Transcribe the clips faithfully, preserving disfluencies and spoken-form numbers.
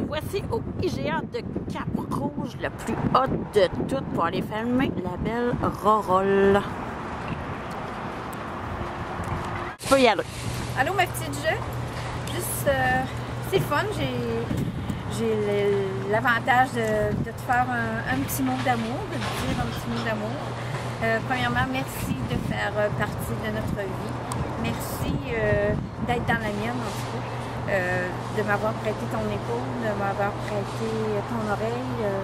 voici au I G A de Cap-Rouge, le plus haut de tout, pour aller filmer la belle Rorolle. Tu peux y aller. Allô ma petite Jeu. Juste, euh, c'est fun. J'ai l'avantage de, de te faire un, un petit mot d'amour, de te dire un petit mot d'amour. Euh, premièrement, merci de faire partie de notre vie. Merci euh, d'être dans la mienne en tout cas. Euh, de m'avoir prêté ton épaule, de m'avoir prêté ton oreille, euh,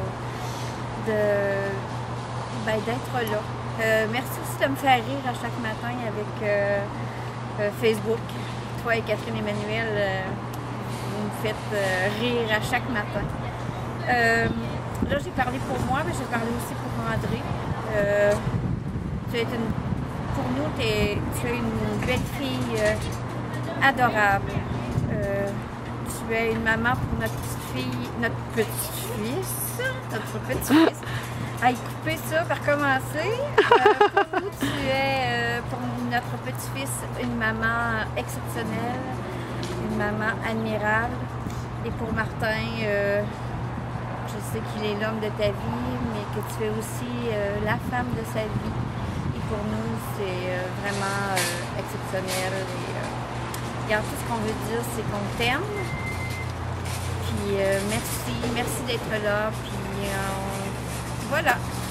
de ben, d'être là. Euh, merci aussi de me faire rire à chaque matin avec euh, euh, Facebook. Toi et Catherine Emmanuel, euh, vous me faites euh, rire à chaque matin. Euh, là, j'ai parlé pour moi, mais j'ai parlé aussi pour André. Euh, tu es une, pour nous, es, tu es une belle fille euh, adorable. Euh, tu es une maman pour notre petite fille, notre petit-fils, notre petit-fils. À y couper ça par commencer. Euh, pour nous, tu es euh, pour notre petit-fils une maman exceptionnelle, une maman admirable. Et pour Martin, euh, je sais qu'il est l'homme de ta vie, mais que tu es aussi euh, la femme de sa vie. Et pour nous, c'est euh, vraiment euh, exceptionnel. Et, euh, Regarde, tout ce qu'on veut dire, c'est qu'on t'aime. Puis euh, merci, merci d'être là. Puis euh, on... voilà.